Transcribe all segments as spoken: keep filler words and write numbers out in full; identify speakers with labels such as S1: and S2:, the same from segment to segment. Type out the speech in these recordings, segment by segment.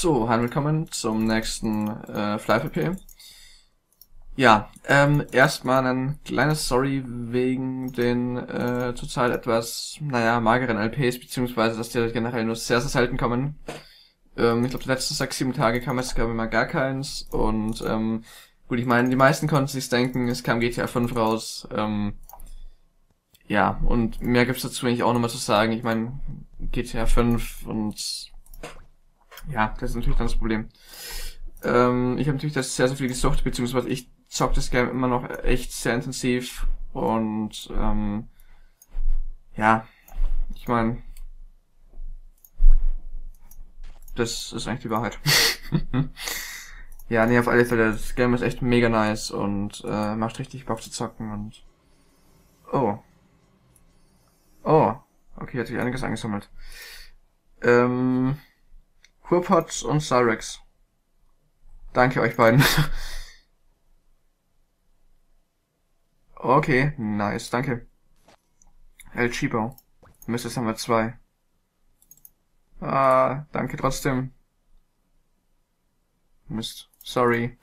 S1: So, hallo willkommen zum nächsten äh, FlyPP. Ja, ähm, erstmal ein kleines Sorry wegen den äh, zurzeit etwas, naja, mageren L Ps, beziehungsweise dass die halt generell nur sehr, sehr selten kommen. Ähm, ich glaube, die letzten sechs, sieben Tage kam es, glaube ich, mal gar keins. Und ähm, gut, ich meine, die meisten konnten sich denken, es kam G T A fünf raus. Ähm, ja, und mehr gibt's dazu eigentlich auch nochmal zu sagen. Ich meine, G T A fünf und ja, das ist natürlich dann das Problem. Ähm, ich habe natürlich das sehr, sehr viel gesucht, beziehungsweise ich zock das Game immer noch echt sehr intensiv und ähm, ja, ich meine, das ist eigentlich die Wahrheit. Ja, nee, auf alle Fälle, das Game ist echt mega nice und äh, macht richtig Bock zu zocken und oh, oh, okay, hat sich einiges angesammelt. Ähm, Hurpot und Cyrex. Danke euch beiden. Okay, nice, danke. El Chibo. Mist, jetzt haben wir zwei. Ah, danke trotzdem. Mist, sorry.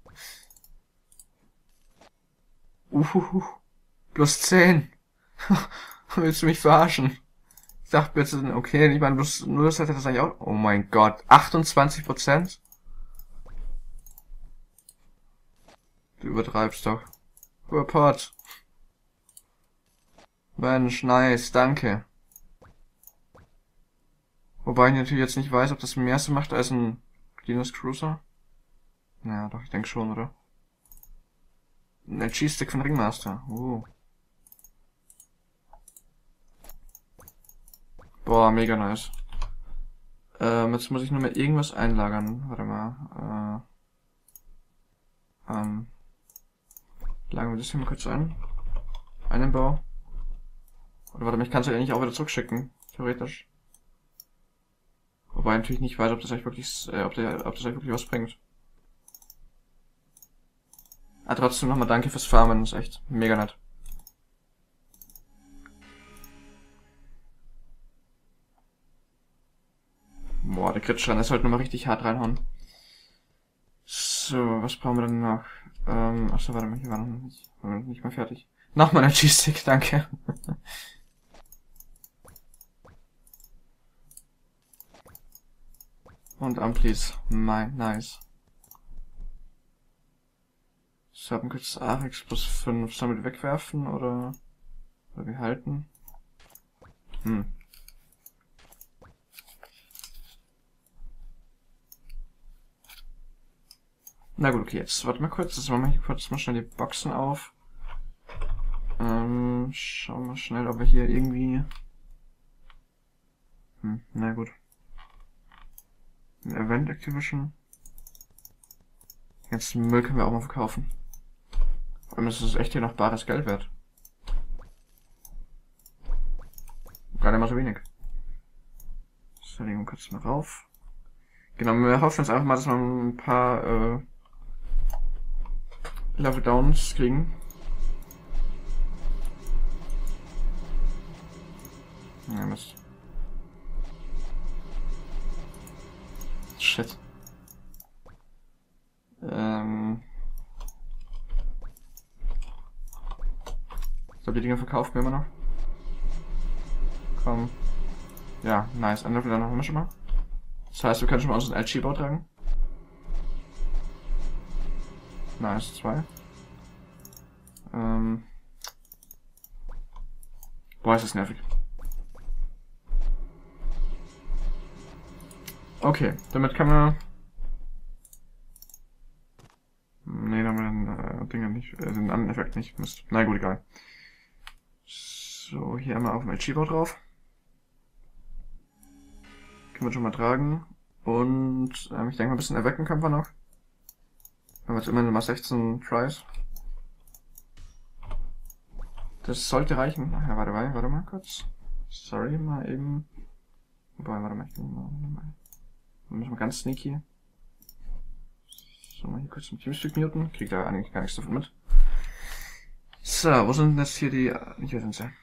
S1: Uhuhu. Plus zehn. Willst du mich verarschen? Ich dachte bitte, okay, ich meine, bloß, nur das hätte das eigentlich auch. Oh mein Gott, achtundzwanzig Prozent? Du übertreibst doch. Report. Mensch, nice, danke. Wobei ich natürlich jetzt nicht weiß, ob das mehr so macht als ein Linus Cruiser. Naja, doch, ich denke schon, oder? Ein L G-Stick von Ringmaster. Uh. Boah, mega nice. Ähm, jetzt muss ich nur mal irgendwas einlagern. Warte mal. Äh, ähm, lagern wir das hier mal kurz ein. Einen Bau. Oder warte mal, ich kann es ja eigentlich auch wieder zurückschicken. Theoretisch. Wobei ich natürlich nicht weiß, ob das euch wirklich, äh, ob, der, ob das euch wirklich was bringt. Ah, trotzdem nochmal danke fürs Farmen. Das ist echt mega nett. Boah, der Crit-Schaden ist halt nochmal richtig hart reinhauen. So, was brauchen wir denn noch? Ähm, achso, warte mal, hier war noch nicht, war noch nicht mal fertig. Nochmal ein G-Stick, danke. Und Amplis. My, nice. So, haben wir kurz Arix plus fünf. Sollen wir die wegwerfen, oder? Oder wir halten? Hm. Na gut, okay, jetzt warte mal kurz. Jetzt machen wir hier kurz mal schnell die Boxen auf. Ähm, schauen wir schnell, ob wir hier irgendwie... Hm, na gut. Ein Event Activation. Jetzt Müll können wir auch mal verkaufen. Vor allem ist es echt hier noch bares Geld wert. Gar nicht mal so wenig. So, legen wir kurz mal rauf. Genau, wir hoffen jetzt einfach mal, dass wir ein paar äh, Level Downs kriegen. Ja, Mist. Shit. Ähm. So, die Dinger verkaufen wir immer noch. Komm. Ja, nice. Andere wieder noch haben wir schon mal. Das heißt, wir können schon mal unseren L G-Bau tragen. Nice, zwei. Ähm. Boah, ist das nervig. Okay, damit kann man... Ne, da haben wir den äh, Dinger nicht, äh, den anderen Effekt nicht. Mist. Na gut, egal. So, hier einmal auf dem L G-Bau drauf. Können wir schon mal tragen. Und ähm, ich denke mal, ein bisschen erwecken können wir noch. Wir haben jetzt immerhin mal sechzehn Tries. Das sollte reichen. Ach ja, warte mal, warte mal kurz. Sorry, mal eben. Wobei, warte mal, ich bin mal, mal. Dann müssen wir ganz sneaky. So, mal hier kurz den Teamspeak muten. Kriegt da eigentlich gar nichts davon mit. So, wo sind denn jetzt hier die... Hier sind sie.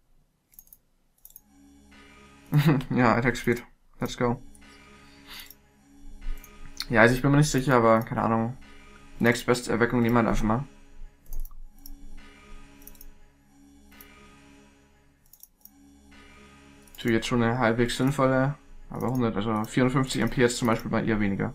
S1: Ja, Attack Speed. Let's go. Ja, also ich bin mir nicht sicher, aber keine Ahnung. Next Best Erweckung nehmen wir einfach mal. Natürlich jetzt schon eine halbwegs sinnvolle, aber hundert, also vierundfünfzig M P jetzt zum Beispiel bei ihr weniger.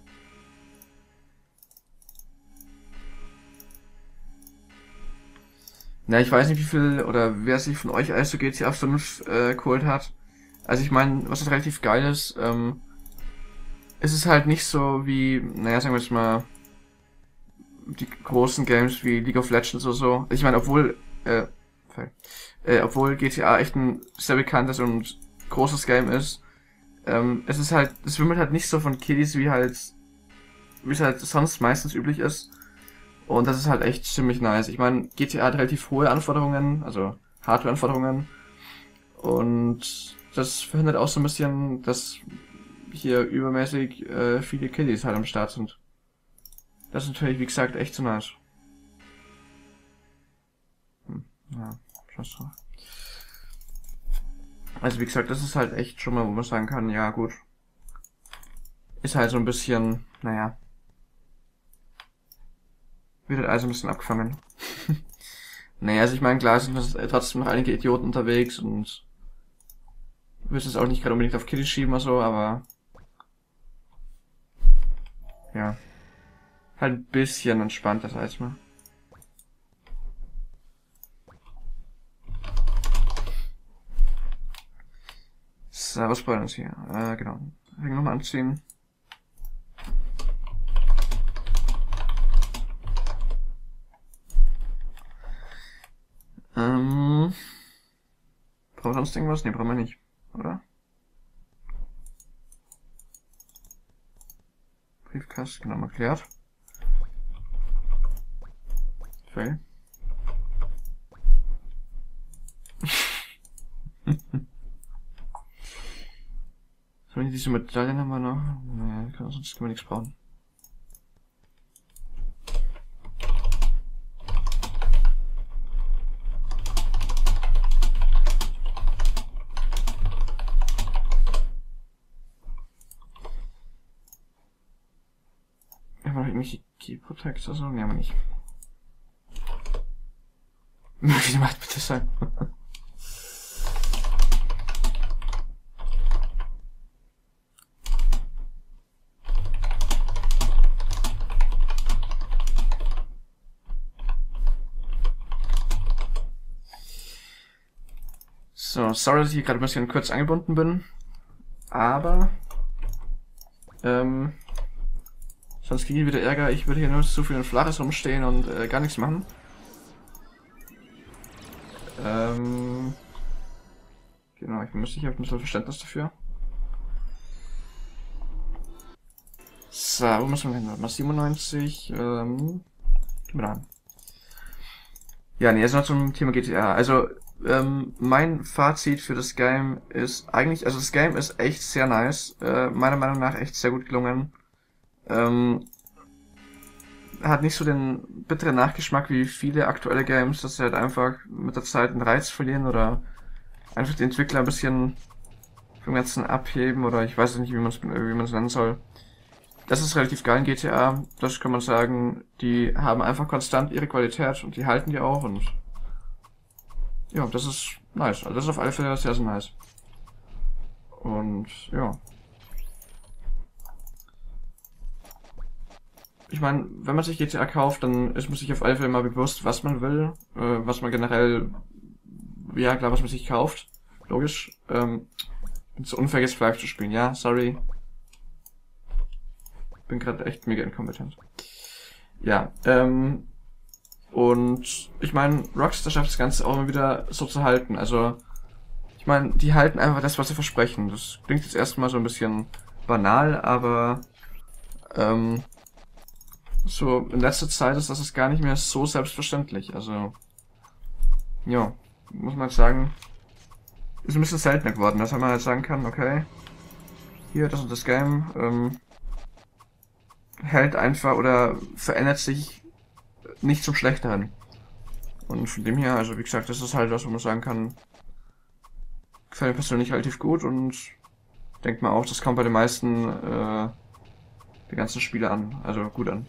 S1: Na, ich weiß nicht, wie viel oder wer sich von euch alles so G T A fünf äh, geholt hat. Also ich meine, was ist relativ geil ist, ähm, es ist halt nicht so wie, naja, sagen wir jetzt mal, die großen Games wie League of Legends oder so. Ich meine, obwohl, äh, äh, obwohl G T A echt ein sehr bekanntes und großes Game ist, ähm, es ist halt, es wimmelt halt nicht so von Kiddies wie halt, wie es halt sonst meistens üblich ist. Und das ist halt echt ziemlich nice. Ich meine, G T A hat relativ hohe Anforderungen, also Hardware-Anforderungen. Und das verhindert auch so ein bisschen, dass hier übermäßig äh, viele Kiddies halt am Start sind. Das ist natürlich, wie gesagt, echt so nice. Hm, ja, scheiß drauf. Also wie gesagt, das ist halt echt schon mal, wo man sagen kann, ja gut. Ist halt so ein bisschen, naja. Wird halt also ein bisschen abgefangen. Naja, also ich meine, klar sind trotzdem noch einige Idioten unterwegs und willst es auch nicht gerade unbedingt auf Kiddies schieben oder so, aber ja. Halt ein bisschen entspannter, sag ich mal. So, was wollen wir uns hier? Äh, genau. Ring nochmal anziehen. Ähm. Brauchen wir sonst irgendwas? Ne, brauchen wir nicht, oder? Briefkasten, genau, mal klärt. Fail. So, wenn diese Medaillen haben wir noch. Naja, sonst können wir nichts brauchen. Haben wir noch irgendwelche Key Protects oder so? Ne, haben wir nicht. Wie macht bitte sein? So, sorry, dass ich hier gerade ein bisschen kurz angebunden bin. Aber ähm, sonst kriege ich wieder Ärger. Ich würde hier nur zu viel in Flaches rumstehen und äh, gar nichts machen. Ähm, genau, ich bin mir sicher, ich habe ein bisschen Verständnis dafür. So, wo müssen wir hin? Mal siebenundneunzig. Ähm, gehen wir da an. Ja, nee, also noch zum Thema G T A. Also, ähm, mein Fazit für das Game ist eigentlich, also das Game ist echt sehr nice. Äh, meiner Meinung nach echt sehr gut gelungen. Ähm, hat nicht so den bitteren Nachgeschmack wie viele aktuelle Games, dass sie halt einfach mit der Zeit einen Reiz verlieren oder einfach die Entwickler ein bisschen vom Ganzen abheben oder ich weiß nicht, wie man es wie man es nennen soll. Das ist relativ geil in G T A, das kann man sagen, die haben einfach konstant ihre Qualität und die halten die auch und ja, das ist nice, also das ist auf alle Fälle sehr, sehr nice. Und ja. Ich meine, wenn man sich G T A kauft, dann ist man sich auf alle Fälle mal bewusst, was man will, äh, was man generell, ja klar, was man sich kauft, logisch. Ähm, bin zu unfair, jetzt Flive zu spielen, ja, sorry. Bin gerade echt mega inkompetent. Ja, ähm, und ich meine, Rockstar schafft das Ganze auch immer wieder so zu halten, also, ich meine, die halten einfach das, was sie versprechen. Das klingt jetzt erstmal so ein bisschen banal, aber, ähm, so in letzter Zeit ist das ist gar nicht mehr so selbstverständlich. Also, ja, muss man jetzt sagen, ist ein bisschen seltener geworden, dass man halt sagen kann, okay, hier, das ist das Game, ähm, hält einfach oder verändert sich nicht zum Schlechteren. Und von dem her, also wie gesagt, das ist halt was, wo man sagen kann, gefällt mir persönlich relativ gut und denkt mal auch, das kommt bei den meisten, äh, die ganzen Spiele an, also gut an.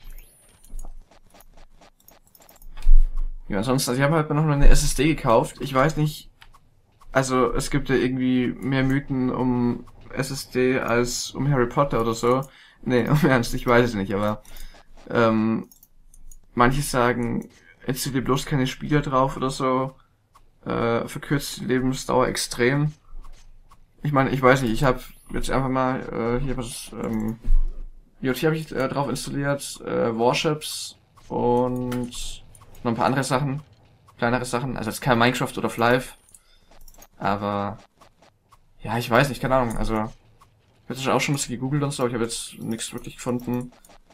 S1: Ja, ansonsten, also ich habe halt noch eine S S D gekauft. Ich weiß nicht, also es gibt ja irgendwie mehr Mythen um S S D als um Harry Potter oder so. Nee, um Ernst, ich weiß es nicht, aber ähm, manche sagen, installier bloß keine Spiele drauf oder so, äh, verkürzt die Lebensdauer extrem. Ich meine, ich weiß nicht, ich habe jetzt einfach mal äh, hier was, ähm, J T habe ich äh, drauf installiert, äh, Warships und noch ein paar andere Sachen, kleinere Sachen, also jetzt kein Minecraft oder Flive, aber ja, ich weiß nicht, keine Ahnung, also ich habe jetzt auch schon ein bisschen gegoogelt und so, ich habe jetzt nichts wirklich gefunden.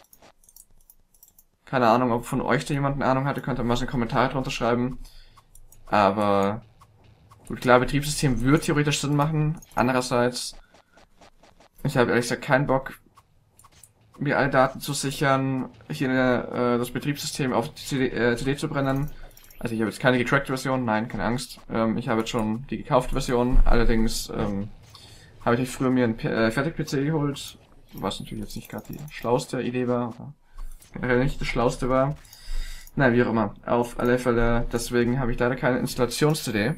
S1: Keine Ahnung, ob von euch da jemand eine Ahnung hatte, könnt ihr mal so einen Kommentar drunter schreiben. Aber gut, klar, Betriebssystem würde theoretisch Sinn machen. Andererseits, ich habe ehrlich gesagt keinen Bock, mir alle Daten zu sichern, hier äh, das Betriebssystem auf die C D, äh, C D zu brennen. Also ich habe jetzt keine gecrackte Version, nein, keine Angst. Ähm, ich habe jetzt schon die gekaufte Version. Allerdings ähm, habe ich früher mir einen äh, Fertig-P C geholt, was natürlich jetzt nicht gerade die schlauste Idee war, oder generell nicht das schlauste war. Nein, wie auch immer. Auf alle Fälle, deswegen habe ich leider keine Installations-C D.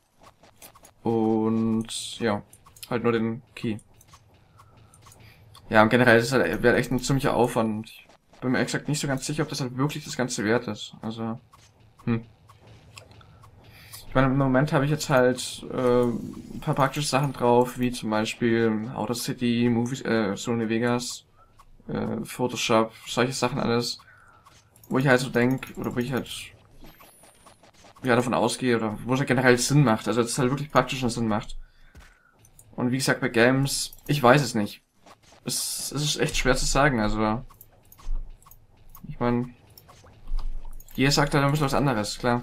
S1: Und ja, halt nur den Key. Ja, und generell ist es halt, wäre echt ein ziemlicher Aufwand. Ich bin mir exakt nicht so ganz sicher, ob das halt wirklich das Ganze wert ist. Also, hm. Ich meine, im Moment habe ich jetzt halt äh, ein paar praktische Sachen drauf, wie zum Beispiel Audacity, Movies, äh, Sony Vegas, äh, Photoshop, solche Sachen alles, wo ich halt so denke, oder wo ich halt ja davon ausgehe, oder wo es halt generell Sinn macht, also dass es halt wirklich praktischen Sinn macht. Und wie gesagt, bei Games, ich weiß es nicht. Es, es ist echt schwer zu sagen, also ich meine, jeder sagt halt ein bisschen was anderes, klar.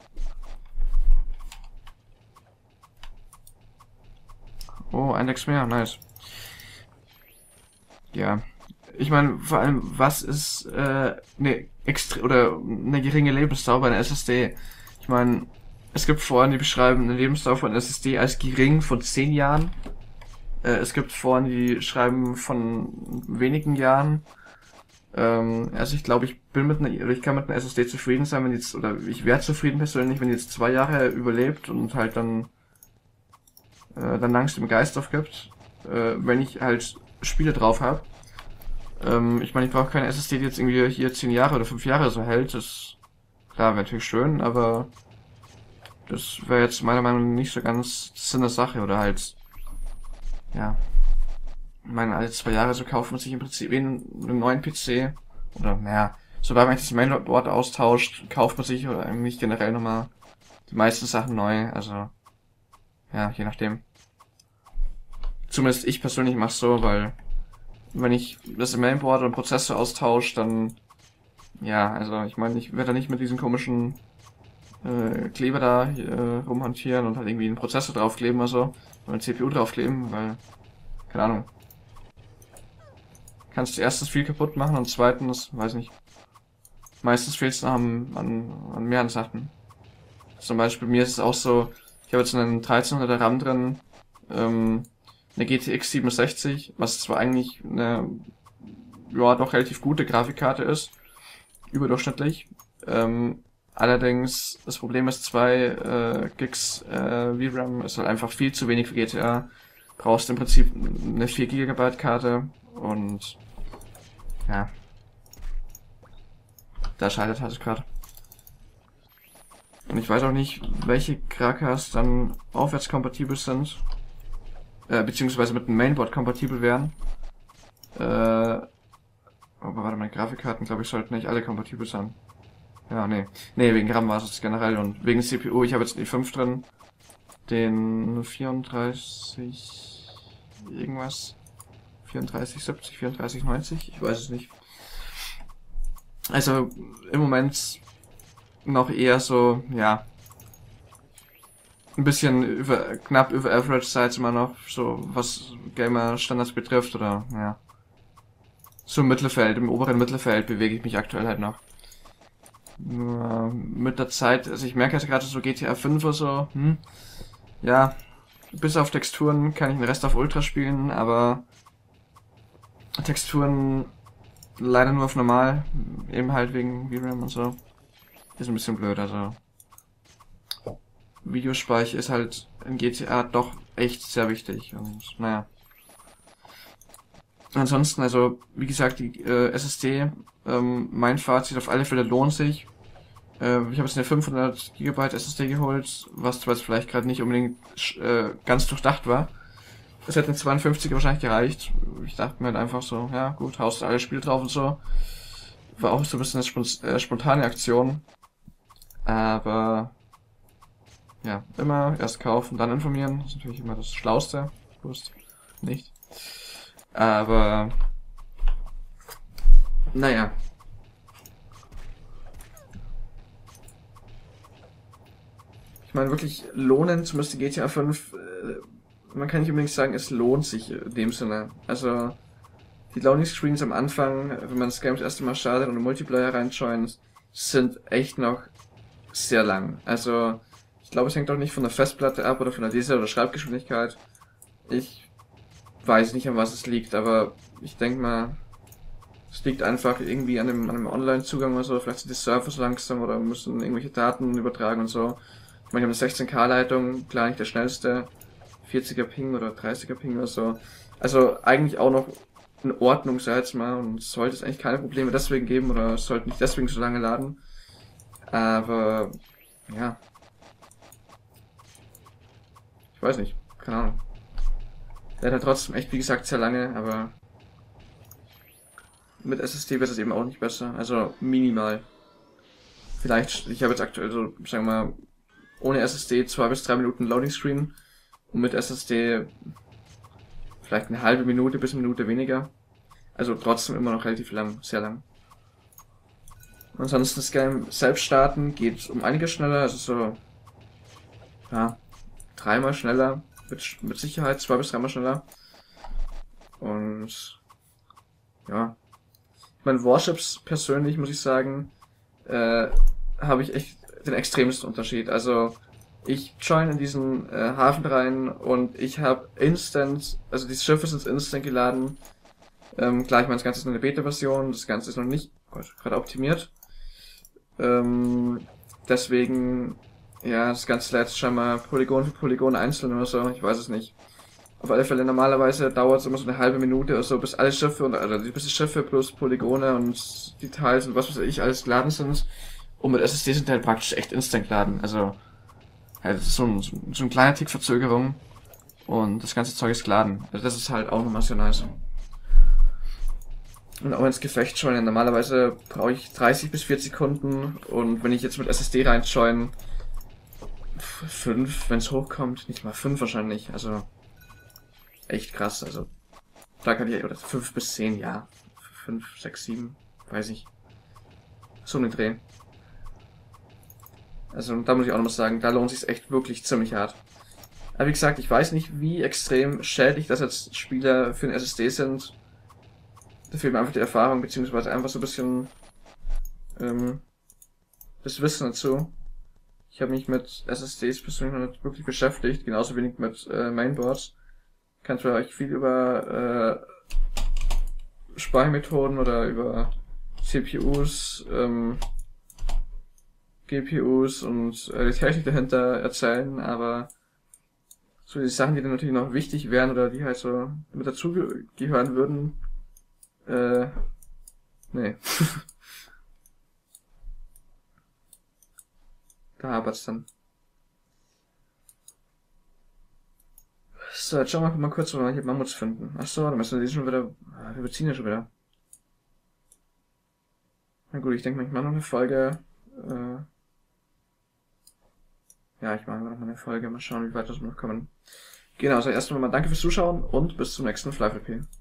S1: Oh, ein Dex mehr, nice. Ja. Ich meine, vor allem, was ist äh, ne extra oder eine geringe Lebensdauer bei einer S S D? Ich meine, es gibt Foren, die beschreiben eine Lebensdauer von S S D als gering von zehn Jahren. Äh, es gibt Foren, die schreiben von wenigen Jahren. Ähm, also ich glaube, ich bin mit einer, ich kann mit einer S S D zufrieden sein, wenn jetzt, oder ich wäre zufrieden persönlich, wenn die jetzt zwei Jahre überlebt und halt dann äh, dann langsam den Geist aufgibt, äh, wenn ich halt Spiele drauf habe. Ähm, ich meine, ich brauche keine S S D, die jetzt irgendwie hier zehn Jahre oder fünf Jahre so hält. Das, klar, wäre natürlich schön, aber das wäre jetzt meiner Meinung nach nicht so ganz Sinn der Sache, oder halt, ja. Ich meine, alle zwei Jahre so kauft man sich im Prinzip einen, einen neuen P C, oder, naja, sobald man das Mainboard austauscht, kauft man sich oder eigentlich generell nochmal die meisten Sachen neu, also, ja, je nachdem. Zumindest ich persönlich mache so, weil wenn ich das Mainboard und Prozessor austausche, dann ja, also ich meine, ich werde da nicht mit diesem komischen äh, Kleber da äh, rumhantieren und halt irgendwie einen Prozessor draufkleben oder so, oder eine C P U draufkleben, weil, keine Ahnung, kannst du erstens viel kaputt machen und zweitens, weiß nicht, meistens fehlt es an, an, an mehreren Sachen. Zum Beispiel mir ist es auch so, ich habe jetzt einen dreizehn-hunderter RAM drin, ähm, eine G T X siebenundsechzig, was zwar eigentlich eine ja doch relativ gute Grafikkarte ist, überdurchschnittlich. Ähm, allerdings, das Problem ist, zwei äh, Gigs äh, V RAM ist halt einfach viel zu wenig für G T A. Brauchst im Prinzip eine vier Gigabyte Karte und ja, da scheitert halt gerade. Und ich weiß auch nicht, welche Grakas dann aufwärtskompatibel sind. Äh, beziehungsweise mit dem Mainboard kompatibel wären. Äh, aber warte, meine Grafikkarten, glaube ich, sollten nicht alle kompatibel sein. Ja, nee. Nee, wegen RAM war es jetzt generell und wegen C P U, ich habe jetzt den i fünf drin. Den vierunddreißig irgendwas. vierunddreißig siebzig, vierunddreißig neunzig, ich weiß es nicht. Also im Moment noch eher so, ja, ein bisschen über, knapp über Average Size immer noch, so was Gamer-Standards betrifft, oder, ja. So im Mittelfeld, im oberen Mittelfeld bewege ich mich aktuell halt noch. Nur mit der Zeit, also ich merke jetzt gerade so G T A fünf oder so, hm, ja, bis auf Texturen kann ich den Rest auf Ultra spielen, aber Texturen leider nur auf normal, eben halt wegen V RAM und so. Ist ein bisschen blöd, also. Videospeicher ist halt in G T A doch echt sehr wichtig und naja. Ansonsten, also, wie gesagt, die äh, S S D, ähm, mein Fazit, auf alle Fälle lohnt sich. Äh, ich habe jetzt eine fünfhundert Gigabyte S S D geholt, was zwar jetzt vielleicht gerade nicht unbedingt äh, ganz durchdacht war. Es hätte eine zweiundfünfziger wahrscheinlich gereicht. Ich dachte mir halt einfach so, ja gut, haust alle Spiele drauf und so. War auch so ein bisschen eine spont äh, spontane Aktion. Aber ja, immer erst kaufen, dann informieren. Das ist natürlich immer das Schlauste. Wusst nicht. Aber naja. Ich meine wirklich lohnen, zumindest G T A fünf, äh, man kann nicht unbedingt sagen, es lohnt sich in dem Sinne. Also die Loading Screens am Anfang, wenn man das Game das erste Mal startet und im Multiplayer reinjoint, sind echt noch sehr lang. Also ich glaube, es hängt auch nicht von der Festplatte ab oder von der Leser- oder Schreibgeschwindigkeit. Ich weiß nicht, an was es liegt, aber ich denke mal, es liegt einfach irgendwie an dem, an dem Online-Zugang oder so. Vielleicht sind die Server so langsam oder müssen irgendwelche Daten übertragen und so. Ich meine, ich habe eine sechzehn K Leitung, klar nicht der schnellste, vierziger Ping oder dreißiger Ping oder so. Also eigentlich auch noch in Ordnung, sag ich jetzt mal, und es sollte es eigentlich keine Probleme deswegen geben oder es sollte nicht deswegen so lange laden. Aber, ja. Ich weiß nicht, keine Ahnung. Der hat halt trotzdem echt, wie gesagt, sehr lange, aber mit S S D wird es eben auch nicht besser, also minimal. Vielleicht, ich habe jetzt aktuell so, sagen wir mal, ohne S S D zwei bis drei Minuten Loading Screen und mit S S D vielleicht eine halbe Minute bis eine Minute weniger. Also trotzdem immer noch relativ lang, sehr lang. Ansonsten das Game selbst starten geht um einiges schneller, also so, ja, dreimal schneller, mit, mit Sicherheit zwei bis dreimal schneller. Und, ja. Ich meine, Warships persönlich, muss ich sagen, äh, habe ich echt den extremsten Unterschied. Also, ich join in diesen äh, Hafen rein und ich habe instant, also die Schiffe sind instant geladen. Ähm, klar, ich meine, das Ganze ist nur eine Beta-Version, das Ganze ist noch nicht gerade optimiert. Ähm, deswegen, ja, das Ganze lädt scheinbar Polygon für Polygon einzeln oder so, ich weiß es nicht. Auf alle Fälle, normalerweise dauert es immer so eine halbe Minute oder so, bis alle Schiffe, und, also bis die Schiffe plus Polygone und Details und was weiß ich alles geladen sind. Und mit S S D sind die halt praktisch echt instant geladen, also halt so ein, so ein kleiner Tick Verzögerung und das ganze Zeug ist geladen. Also das ist halt auch nochmal sehr nice. Und auch ins Gefecht joinen. Normalerweise brauche ich dreißig bis vierzig Sekunden und wenn ich jetzt mit S S D rein join, fünf, wenn es hochkommt, nicht mal fünf wahrscheinlich. Also echt krass. Also da kann ich, oder fünf bis zehn, ja. fünf, sechs, sieben, weiß ich. So eine Dreh. Also da muss ich auch noch mal sagen, da lohnt sich echt wirklich ziemlich hart. Aber wie gesagt, ich weiß nicht, wie extrem schädlich das jetzt Spieler für den S S D sind. Da fehlt mir einfach die Erfahrung, beziehungsweise einfach so ein bisschen ähm, das Wissen dazu. Ich habe mich mit S S Ds persönlich noch nicht wirklich beschäftigt, genauso wenig mit äh, Mainboards. Ich kann zwar euch viel über äh, Speichermethoden oder über C P Us, ähm, G P Us und äh, die Technik dahinter erzählen, aber so die Sachen, die dann natürlich noch wichtig wären oder die halt so mit dazugehören würden, äh, nee. Da hapert's dann. So, jetzt schauen wir mal kurz, wo wir hier Mammuts finden. Achso, dann müssen wir die schon wieder, wir beziehen ja schon wieder. Na gut, ich denke mal, ich mache noch eine Folge, äh, ja, ich mache noch mal eine Folge, mal schauen, wie weit wir noch kommen. Genau, also erstmal mal danke fürs Zuschauen und bis zum nächsten FlyFP.